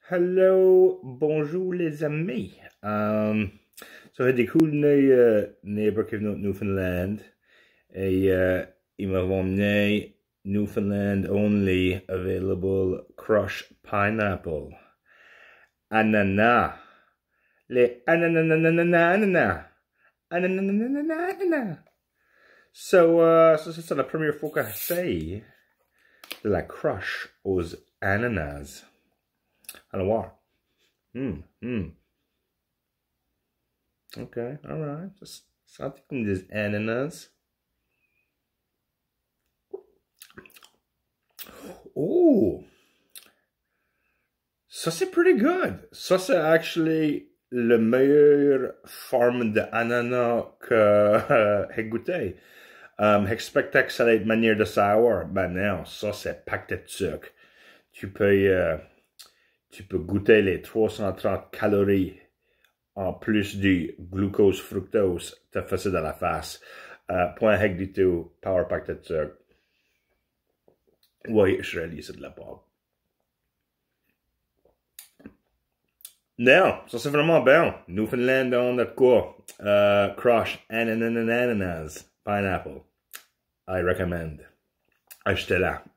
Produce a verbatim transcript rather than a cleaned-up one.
Hello, bonjour les amis. Um, so het ik goed naar uh, neighbor in Newfoundland. En uh, ik me Newfoundland only available crushed pineapple. Anana. Le anananananana. Anananananana. So, uh, so c'est ça la première fois que j'essaye de la crush aux ananas. Allons voir. Hmm, hmm. Okay, alright. Just something des ananas. Oh! Ça, c'est pretty good. Ça, c'est actually le meilleur forme d'ananas que euh, j'ai goûté. Um, J'expectais que ça allait être manière de sour. Ben non, ça, c'est paquet de sucre. Tu peux... Euh, Tu peux goûter les trois cent trente calories en plus du glucose fructose te fait ça dans la face. Uh, point heck du tout, power pack de sucre. Oui, je réalise de la part. Non, ça c'est vraiment bon. Newfoundland on the quoi. Uh, crush ananas, pineapple. I recommend. Achetez-la.